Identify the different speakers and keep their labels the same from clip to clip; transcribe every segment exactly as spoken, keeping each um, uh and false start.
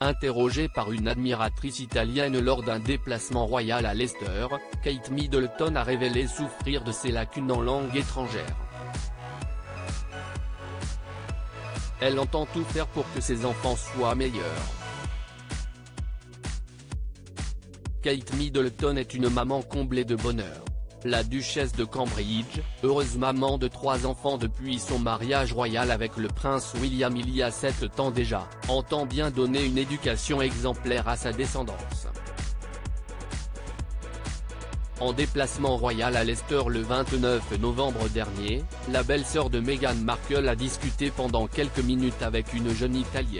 Speaker 1: Interrogée par une admiratrice italienne lors d'un déplacement royal à Leicester, Kate Middleton a révélé souffrir de ses lacunes en langue étrangère. Elle entend tout faire pour que ses enfants soient meilleurs. Kate Middleton est une maman comblée de bonheur. La duchesse de Cambridge, heureuse maman de trois enfants depuis son mariage royal avec le prince William il y a sept ans déjà, entend bien donner une éducation exemplaire à sa descendance. En déplacement royal à Leicester le vingt-neuf novembre dernier, la belle-sœur de Meghan Markle a discuté pendant quelques minutes avec une jeune Italienne.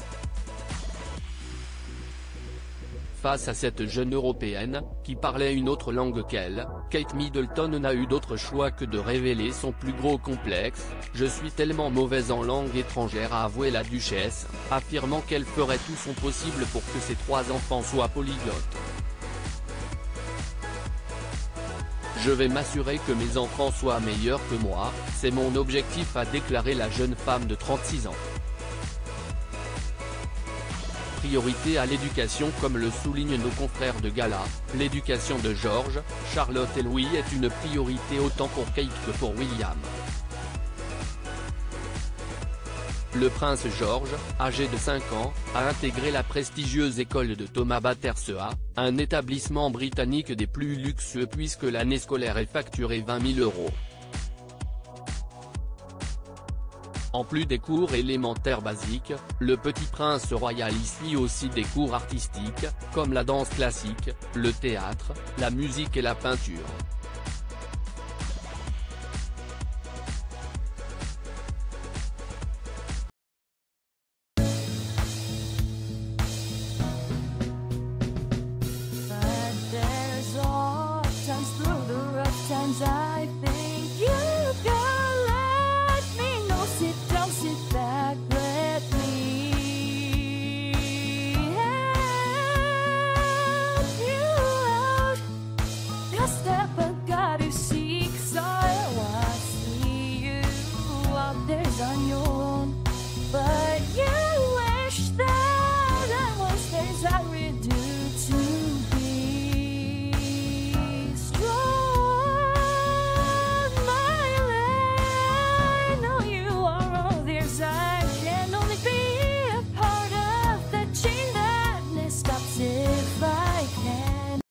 Speaker 1: Face à cette jeune Européenne, qui parlait une autre langue qu'elle, Kate Middleton n'a eu d'autre choix que de révéler son plus gros complexe « Je suis tellement mauvaise en langue étrangère » a avoué la duchesse, affirmant qu'elle ferait tout son possible pour que ses trois enfants soient polyglottes. « Je vais m'assurer que mes enfants soient meilleurs que moi, c'est mon objectif » a déclaré la jeune femme de trente-six ans. Priorité à l'éducation. Comme le soulignent nos confrères de Gala, l'éducation de George, Charlotte et Louis est une priorité autant pour Kate que pour William. Le prince George, âgé de cinq ans, a intégré la prestigieuse école de Thomas Battersea, un établissement britannique des plus luxueux puisque l'année scolaire est facturée vingt mille euros. En plus des cours élémentaires basiques, le petit prince royal y suit aussi des cours artistiques, comme la danse classique, le théâtre, la musique et la peinture.
Speaker 2: But there's all times through the rough times I think you